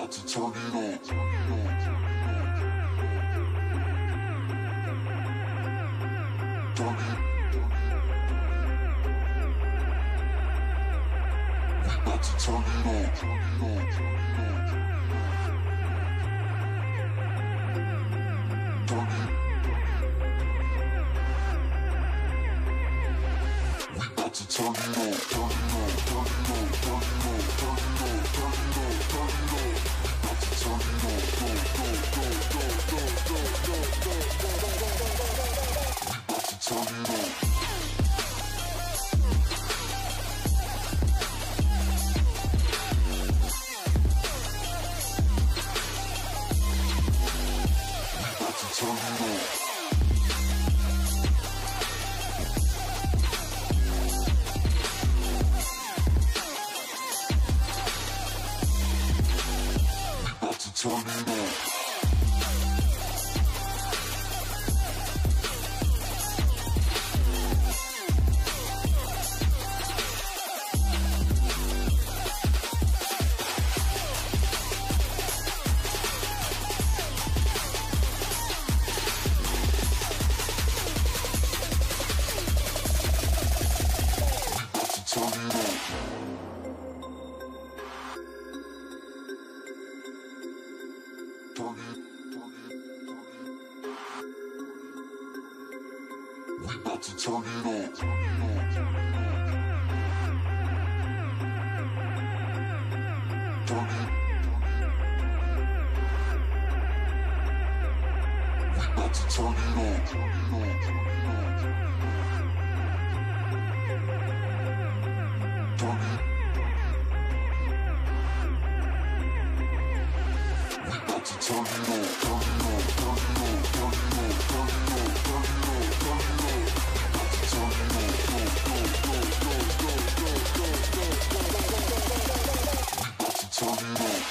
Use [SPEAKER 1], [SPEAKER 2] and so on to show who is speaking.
[SPEAKER 1] about to turn it on. Turn it. We about to turn it on. Turn it. We about to turn it on. Turn it on. Turn it on. Turn it on. Turn it on. Turn it on. Turn it on. We about to turn it on. Go, go, go, go, go, go, go, go, go, go, go, go. We about to turn it on. Turn it on. We about to turn it on. We about to turn it on. Turn it. We about to turn it on. Turn it. We about to turn it on. Turn it on. Turn it on. Turn it on. Turn it on. Turn it on. Turn it on. We about to turn it on. Go, go, go, go, go, go, go, go, go, go, go. We about to turn it on.